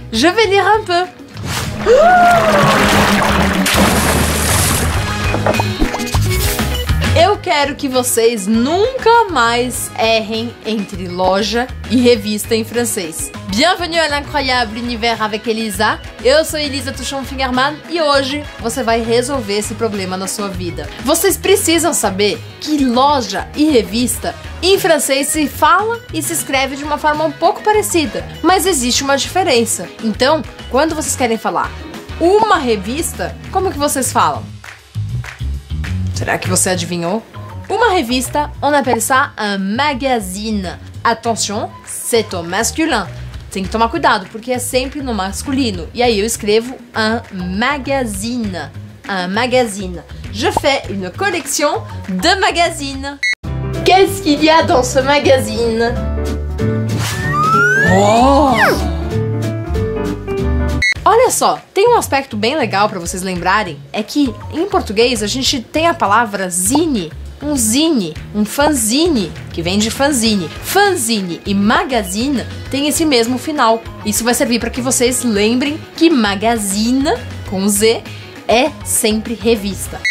Je vais lire un peu. Eu quero que vocês nunca mais errem entre loja e revista em francês. Bienvenue à l'incroyable univers avec Elisa. Eu sou Elisa Tuchon-Fingerman e hoje você vai resolver esse problema na sua vida. Vocês precisam saber que loja e revista em francês se fala e se escreve de uma forma um pouco parecida, mas existe uma diferença. Então, quando vocês querem falar uma revista, como que vocês falam? Será que você adivinhou? Uma revista, on appelle ça un magazine. Attention, c'est au masculin. Tem que tomar cuidado, porque é sempre no masculino. E aí eu escrevo un magazine. Un magazine. Je fais une collection de magazines. Qu'est-ce qu'il y a dans ce magazine? Oh! Olha só, tem um aspecto bem legal para vocês lembrarem, é que em português a gente tem a palavra zine, um fanzine, que vem de fanzine. Fanzine e magazine tem esse mesmo final. Isso vai servir para que vocês lembrem que magazine, com Z, é sempre revista.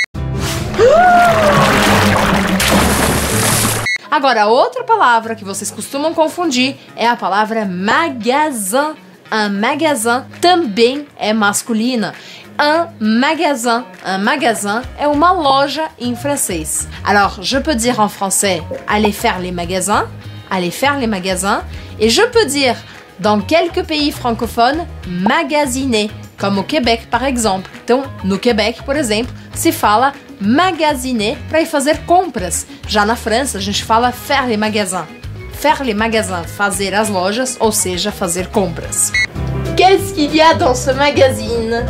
Agora, outra palavra que vocês costumam confundir é a palavra magasin. Un magasin também é masculina. Un magasin é uma loja em francês. Alors, je peux dire en français aller faire les magasins, et je peux dire dans quelques pays francophones magasiner, comme au Québec, par exemple. Então, no Québec, por exemplo, se fala magasiner para ir fazer compras. Já na França, a gente fala faire les magasins. Faire les magasins, fazer as lojas, ou seja, fazer compras. Qu'est-ce qu'il y a dans ce magazine?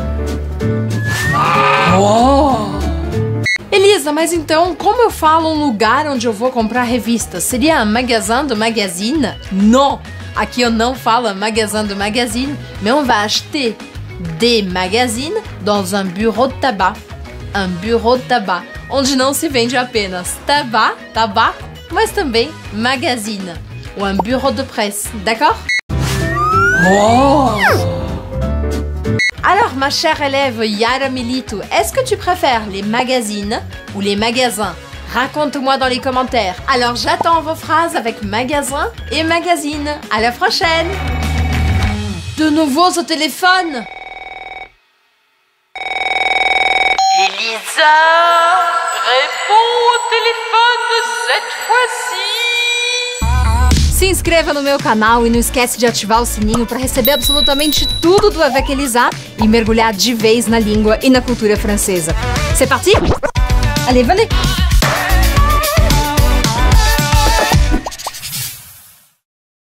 Oh! Elisa, mas então, como eu falo um lugar onde eu vou comprar revistas? Seria un magasin de magazine? Non! Aqui eu não falo magasin de magazine, mais on va acheter des magazines dans un bureau de tabac. Un bureau de tabac, onde não se vende apenas tabaco, mas também magazine, ou un bureau de presse, d'accord? Oh! Alors, ma chère élève Yara Milito, est-ce que tu préfères les magazines ou les magasins? Raconte-moi dans les commentaires. Alors, j'attends vos phrases avec magasin et magazine. À la prochaine! De nouveau au téléphone? Elisa, réponds au téléphone cette fois-ci! Se inscreva no meu canal e não esquece de ativar o sininho para receber absolutamente tudo do Avec Elisa e mergulhar de vez na língua e na cultura francesa. C'est parti? Allez, venez!